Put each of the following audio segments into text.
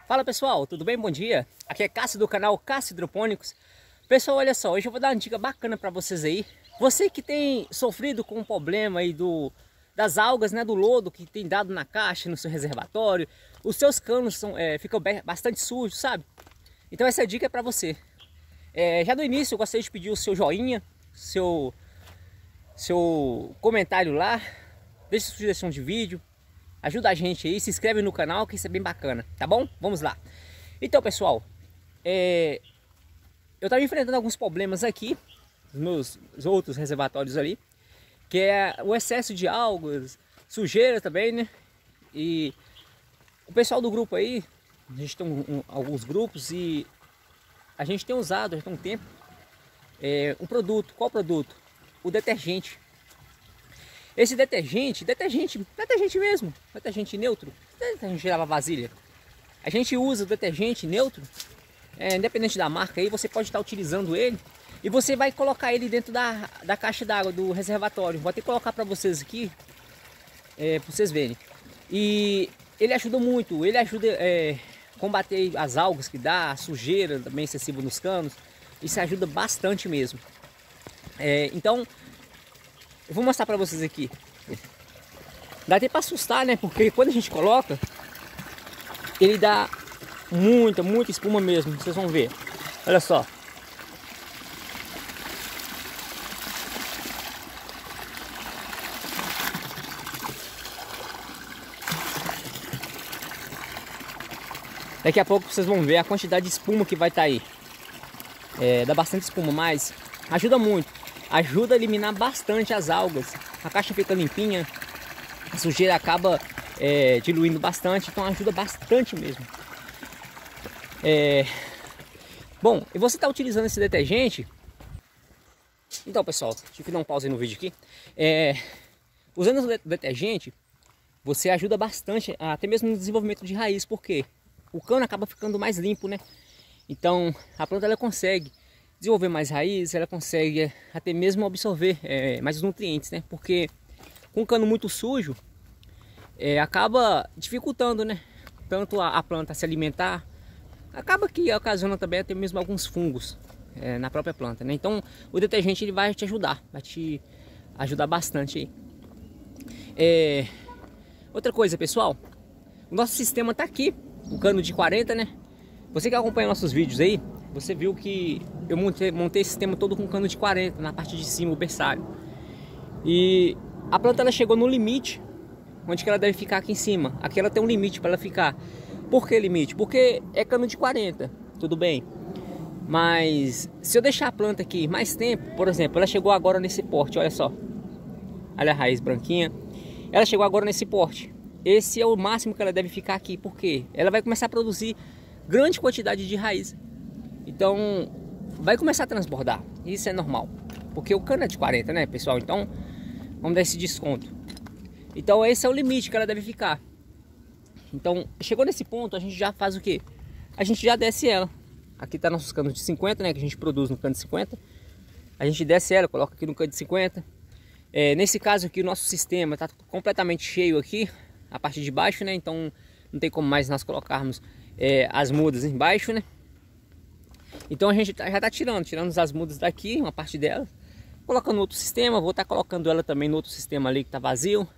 Fala pessoal, tudo bem? Bom dia. Aqui é Cássio do canal Cássio Hidropônicos. Pessoal, olha só, hoje eu vou dar uma dica bacana para vocês aí. Você que tem sofrido com o problema aí das algas, né, do lodo que tem dado na caixa, no seu reservatório, os seus canos ficam bastante sujos, sabe? Então essa dica é para você. Já no início eu gostaria de pedir o seu joinha, seu comentário lá, deixe sua sugestão de vídeo. Ajuda a gente aí, se inscreve no canal que isso é bem bacana, tá bom? Vamos lá. Então pessoal, eu estava enfrentando alguns problemas aqui nos meus outros reservatórios ali, que é o excesso de algas, sujeira também, né? E o pessoal do grupo aí, a gente tem alguns grupos e a gente tem usado já tem um tempo um produto. Qual produto? O detergente. Esse detergente mesmo, detergente neutro, detergente de lavar vasilha. A gente usa o detergente neutro, independente da marca aí, você pode estar utilizando ele e você vai colocar ele dentro da caixa d'água do reservatório. Vou até colocar para vocês aqui, para vocês verem. E ele ajuda muito, ele ajuda a combater as algas que dá, a sujeira também excessiva nos canos. Isso ajuda bastante mesmo. Então, eu vou mostrar para vocês aqui. Dá até para assustar, né? Porque quando a gente coloca, ele dá muita espuma mesmo. Vocês vão ver. Olha só. Daqui a pouco vocês vão ver a quantidade de espuma que vai estar aí. Dá bastante espuma, mas ajuda muito. Ajuda a eliminar bastante as algas. A caixa fica limpinha, a sujeira acaba diluindo bastante, então ajuda bastante mesmo. Bom, e você está utilizando esse detergente? Então pessoal, deixa eu dar um pause no vídeo aqui. Usando o detergente, você ajuda bastante, até mesmo no desenvolvimento de raiz, porque o cano acaba ficando mais limpo, né? Então a planta ela consegue desenvolver mais raízes, ela consegue até mesmo absorver mais nutrientes, né? Porque com o cano muito sujo, acaba dificultando, né? Tanto a planta se alimentar, acaba que ocasiona também até mesmo alguns fungos na própria planta, né? Então o detergente ele vai te ajudar bastante aí. Outra coisa, pessoal, o nosso sistema tá aqui, o cano de 40, né? Você que acompanha nossos vídeos aí, você viu que eu montei esse sistema todo com cano de 40 na parte de cima, o berçário. E a planta ela chegou no limite, onde que ela deve ficar aqui em cima. Aqui ela tem um limite para ela ficar. Por que limite? Porque é cano de 40, tudo bem. Mas se eu deixar a planta aqui mais tempo, por exemplo, ela chegou agora nesse porte, olha só. Olha a raiz branquinha. Ela chegou agora nesse porte. Esse é o máximo que ela deve ficar aqui, porque ela vai começar a produzir grande quantidade de raiz. Então vai começar a transbordar. Isso é normal, porque o cano é de 40, né pessoal? Então vamos dar esse desconto. Então esse é o limite que ela deve ficar. Então chegou nesse ponto, a gente já faz o que? A gente já desce ela. Aqui tá nossos canos de 50, né? Que a gente produz no cano de 50. A gente desce ela, coloca aqui no cano de 50. Nesse caso aqui o nosso sistema tá completamente cheio aqui, a parte de baixo, né? Então não tem como mais nós colocarmos as mudas embaixo, né? Então a gente já tá tirando as mudas daqui, uma parte dela, colocando no outro sistema. Vou estar colocando ela também no outro sistema ali que tá vazio.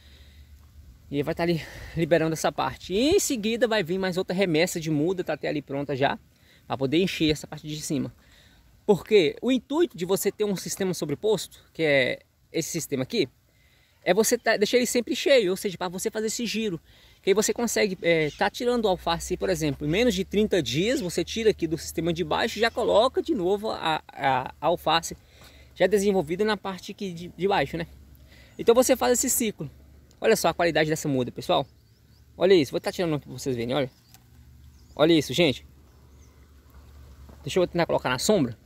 E vai estar ali liberando essa parte. E em seguida vai vir mais outra remessa de muda, tá até ali pronta já, para poder encher essa parte de cima. Porque o intuito de você ter um sistema sobreposto, que é esse sistema aqui, é você deixar ele sempre cheio, ou seja, para você fazer esse giro. Que aí você consegue tá tirando o alface, por exemplo, em menos de 30 dias, você tira aqui do sistema de baixo e já coloca de novo a alface já desenvolvida na parte aqui de baixo, né? Então você faz esse ciclo. Olha só a qualidade dessa muda, pessoal. Olha isso, vou estar tirando aqui para vocês verem, olha. Olha isso, gente. Deixa eu tentar colocar na sombra.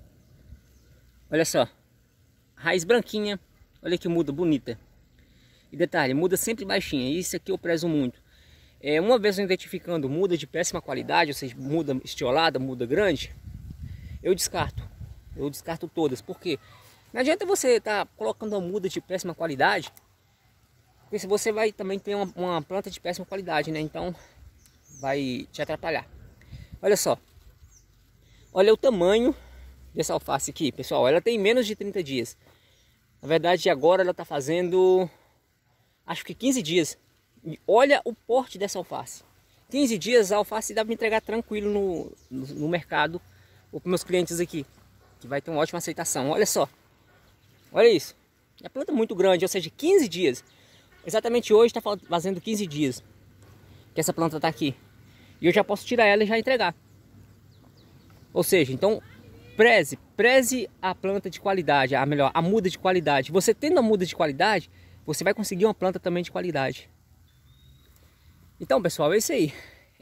Olha só. Raiz branquinha. Olha que muda bonita. E detalhe, muda sempre baixinha, isso aqui eu prezo muito. Uma vez eu identificando muda de péssima qualidade, ou seja, muda estiolada, muda grande, eu descarto todas. Por quê? Não adianta você estar colocando uma muda de péssima qualidade, porque se você vai também ter uma planta de péssima qualidade, né? Então vai te atrapalhar. Olha só. Olha o tamanho dessa alface aqui, pessoal. Ela tem menos de 30 dias. Na verdade, agora ela está fazendo, acho que 15 dias. E olha o porte dessa alface. 15 dias a alface dá para me entregar tranquilo no mercado ou para meus clientes aqui, que vai ter uma ótima aceitação. Olha só. Olha isso. A planta é muito grande, ou seja, 15 dias. Exatamente hoje está fazendo 15 dias que essa planta está aqui. E eu já posso tirar ela e já entregar. Ou seja, então preze a planta de qualidade, a muda de qualidade. Você tendo a muda de qualidade, você vai conseguir uma planta também de qualidade. Então, pessoal, é isso aí.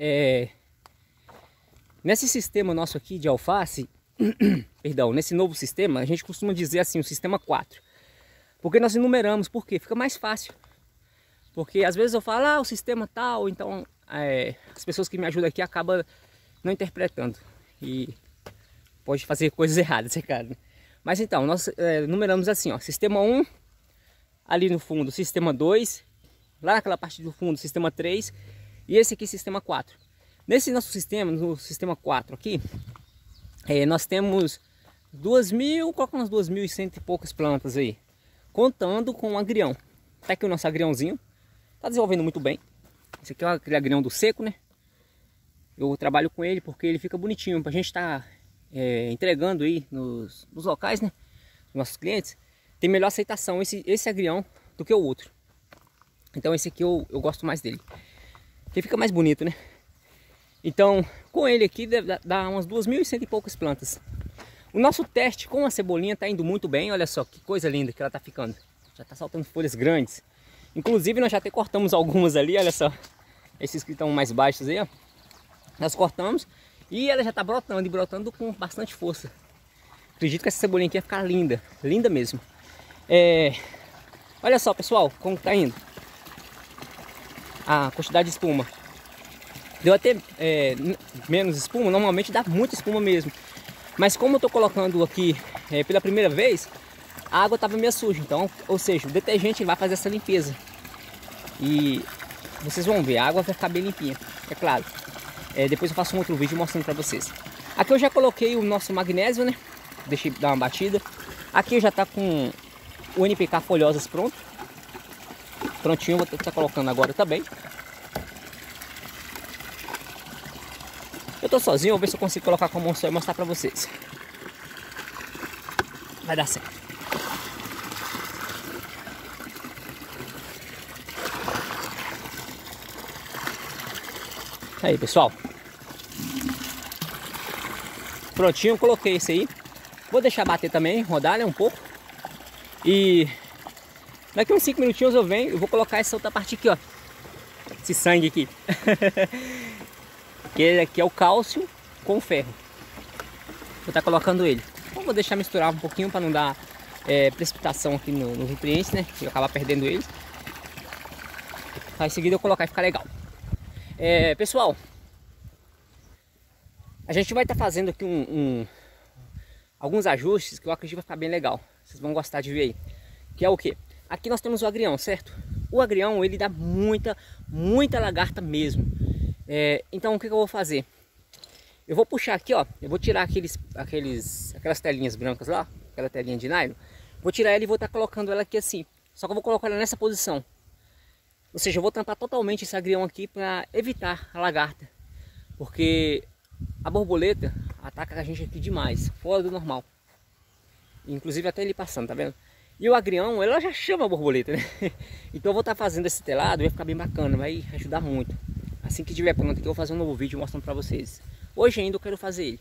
Nesse sistema nosso aqui de alface, perdão, nesse novo sistema, a gente costuma dizer assim, o sistema 4. Porque nós enumeramos, por quê? Fica mais fácil. Porque às vezes eu falo, o sistema tal, então as pessoas que me ajudam aqui acabam não interpretando. E pode fazer coisas erradas, é claro. Mas então, nós numeramos assim, ó, sistema 1, ali no fundo, sistema 2, lá naquela parte do fundo, sistema 3, e esse aqui, sistema 4. Nesse nosso sistema, no sistema 4 aqui, nós temos 2.000, coloca umas 2.100 e poucas plantas aí, contando com o agrião. Tá aqui o nosso agriãozinho, tá desenvolvendo muito bem. Esse aqui é aquele agrião do seco, né? Eu trabalho com ele porque ele fica bonitinho, pra gente estar entregando aí nos locais, né? Nossos clientes, tem melhor aceitação esse agrião do que o outro. Então esse aqui eu gosto mais dele, porque fica mais bonito, né? Então com ele aqui dá umas 2.100 e poucas plantas. O nosso teste com a cebolinha tá indo muito bem. Olha só que coisa linda que ela tá ficando. Já tá saltando folhas grandes. Inclusive nós já até cortamos algumas ali, olha só. Esses que estão mais baixos aí, ó. Nós cortamos e ela já tá brotando e brotando com bastante força. Acredito que essa cebolinha aqui vai ficar linda, linda mesmo. Olha só, pessoal, como tá indo a quantidade de espuma. Deu até menos espuma, normalmente dá muita espuma mesmo. Mas como eu tô colocando aqui pela primeira vez, a água estava meio suja. Então, ou seja, o detergente vai fazer essa limpeza. E vocês vão ver, a água vai ficar bem limpinha, é claro. Depois eu faço um outro vídeo mostrando para vocês. Aqui eu já coloquei o nosso magnésio, né? Deixei dar uma batida. Aqui eu já tá com o NPK folhosas pronto. Prontinho, vou estar colocando agora também. Eu tô sozinho, vou ver se eu consigo colocar com a mão só e mostrar para vocês. Vai dar certo. Aí, pessoal. Prontinho, coloquei esse aí. Vou deixar bater também, rodar, né, um pouco. E daqui uns 5 minutinhos eu venho, eu vou colocar essa outra parte aqui, ó. Esse sangue aqui. Que aqui é o cálcio com o ferro. Vou estar colocando ele. Então, vou deixar misturar um pouquinho para não dar precipitação aqui nos nutrientes, né? E eu acabar perdendo eles. Aí em seguida eu colocar e ficar legal. Pessoal, a gente vai estar fazendo aqui alguns ajustes que eu acredito que vai ficar bem legal. Vocês vão gostar de ver aí. Que é o que? Aqui nós temos o agrião, certo? O agrião, ele dá muita lagarta mesmo. Então o que eu vou fazer? Eu vou puxar aqui, ó. Eu vou tirar aquelas telinhas brancas lá, aquela telinha de nylon. Vou tirar ela e vou estar colocando ela aqui assim. Só que eu vou colocar ela nessa posição. Ou seja, eu vou tampar totalmente esse agrião aqui para evitar a lagarta. Porque a borboleta ataca a gente aqui demais, fora do normal. Inclusive até ele passando, tá vendo? E o agrião, ela já chama a borboleta, né? Então eu vou estar fazendo esse telado, vai ficar bem bacana, vai ajudar muito. Assim que tiver pronto aqui, eu vou fazer um novo vídeo mostrando pra vocês. Hoje ainda eu quero fazer ele.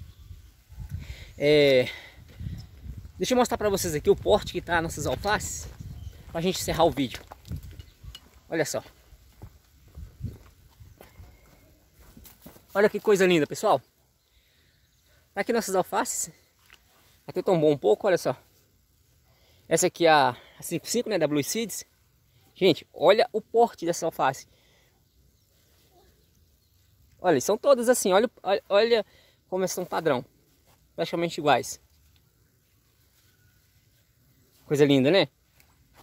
Deixa eu mostrar pra vocês aqui o porte que tá nossas alfaces, pra gente encerrar o vídeo. Olha só. Olha que coisa linda, pessoal. Tá aqui nossas alfaces. Aqui eu tombou um pouco, olha só. Essa aqui é a 55, né, da Blue Seeds. Gente, olha o porte dessa alface. Olha, são todas assim, olha como elas são padrão. Praticamente iguais. Coisa linda, né?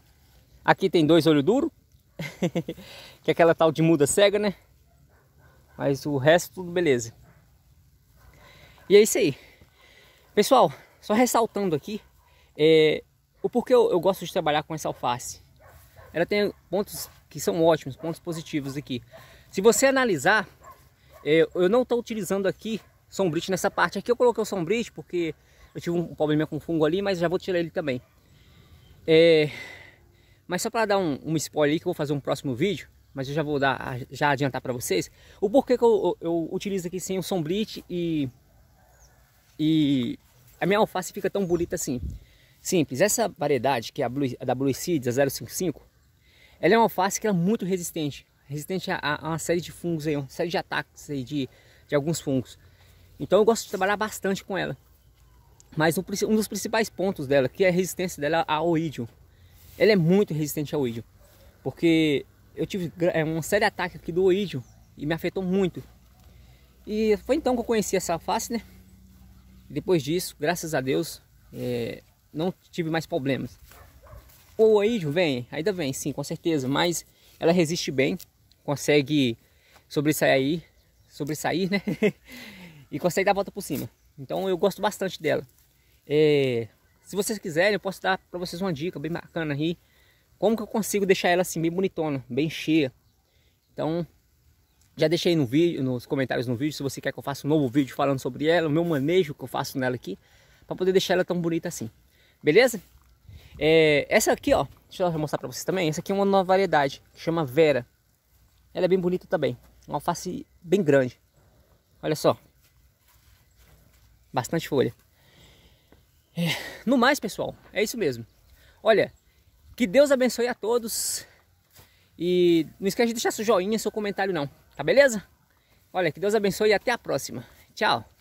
Aqui tem 2 olhos duros. Que é aquela tal de muda cega, né? Mas o resto tudo beleza. E é isso aí. Pessoal, só ressaltando aqui, o porquê eu gosto de trabalhar com essa alface. Ela tem pontos que são ótimos, pontos positivos aqui. Se você analisar, eu não estou utilizando aqui sombrite nessa parte. Aqui eu coloquei o sombrite porque eu tive um problema com fungo ali, mas já vou tirar ele também. Mas só para dar um spoiler aí, que eu vou fazer um próximo vídeo, mas eu já vou já adiantar para vocês o porquê que eu utilizo aqui sem o sombrite e a minha alface fica tão bonita assim. Simples, essa variedade que é a da Blue Seeds, a 055, ela é uma alface que é muito resistente a uma série de fungos aí, uma série de ataques aí de alguns fungos. Então eu gosto de trabalhar bastante com ela. Mas um dos principais pontos dela, que é a resistência dela ao oídio. Ela é muito resistente ao oídio, porque eu tive uma série de ataques aqui do oídio e me afetou muito. E foi então que eu conheci essa alface, né? Depois disso, graças a Deus, não tive mais problemas. O oídio ainda vem, sim, com certeza, mas ela resiste bem, consegue sobressair, né? E consegue dar a volta por cima. Então eu gosto bastante dela. Se vocês quiserem, eu posso dar para vocês uma dica bem bacana aí, como que eu consigo deixar ela assim bem bonitona, bem cheia. Então já deixei no vídeo, nos comentários no vídeo, se você quer que eu faça um novo vídeo falando sobre ela, o meu manejo que eu faço nela aqui, para poder deixar ela tão bonita assim. Beleza? Essa aqui, ó, deixa eu mostrar para vocês também. Essa aqui é uma nova variedade, que chama Vera. Ela é bem bonita também, uma alface bem grande. Olha só, bastante folha. No mais, pessoal, é isso mesmo. Olha, que Deus abençoe a todos. E não esquece de deixar seu joinha, seu comentário não. Tá beleza? Olha, que Deus abençoe e até a próxima. Tchau.